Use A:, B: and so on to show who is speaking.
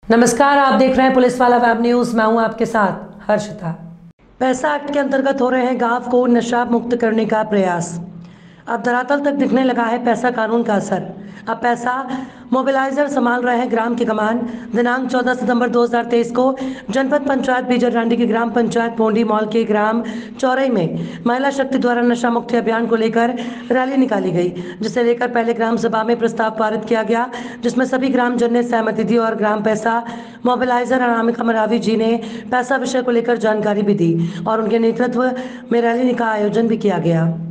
A: नमस्कार, आप देख रहे हैं पुलिस वाला वेब न्यूज़। मैं हूं आपके साथ हर्षिता। पैसा एक्ट के अंतर्गत हो रहे हैं गांव को नशा मुक्त करने का प्रयास। अब धरातल तक दिखने लगा है पैसा कानून का असर। अब पैसा मोबिलाइजर संभाल रहे हैं ग्राम की कमान। दिनांक 14 सितंबर 2023 को जनपद पंचायत बीजरडांडी की ग्राम पंचायत पोंडी मॉल के ग्राम चौरई में महिला शक्ति द्वारा नशा मुक्ति अभियान को लेकर रैली निकाली गई, जिसे लेकर पहले ग्राम सभा में प्रस्ताव पारित किया गया, जिसमें सभी ग्रामजन ने सहमति दी और ग्राम पैसा मोबिलाइजर अनामिका मरावी जी ने पैसा विषय को लेकर जानकारी भी दी और उनके नेतृत्व में रैली का आयोजन भी किया गया।